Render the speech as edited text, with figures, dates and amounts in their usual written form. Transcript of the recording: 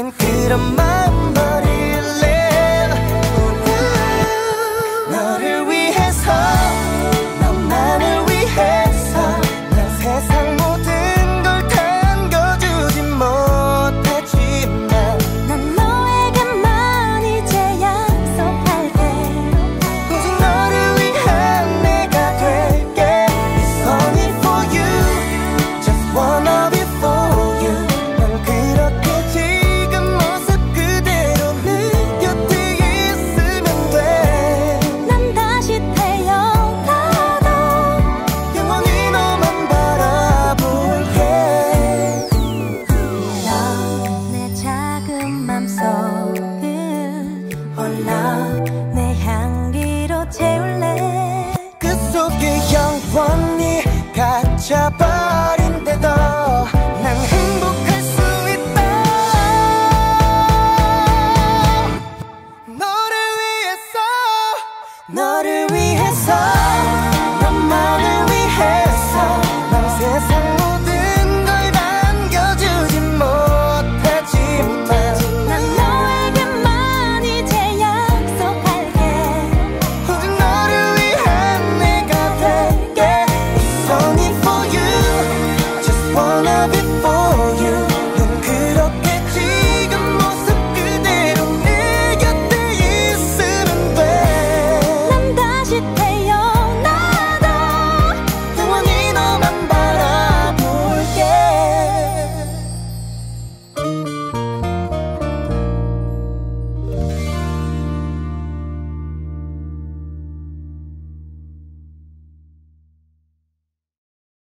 난 그런 마음버릴래. 너를 위해서 너만을 위해서 난 세상 모든 걸 당겨주진 못하지만 난 너에게만 이제 약속할게. 오직 너를 위한 내가 될게. It's only for you, just wanna be for you. 난 그렇게 지금 모습 그대로 네 곁에 있으면 돼. 난 다시 태어나도 영원히 너만 바라볼게. 너 내 작은 맘속을 홀라 내 향기로 채울래. 그 속에 영원히 갇혀버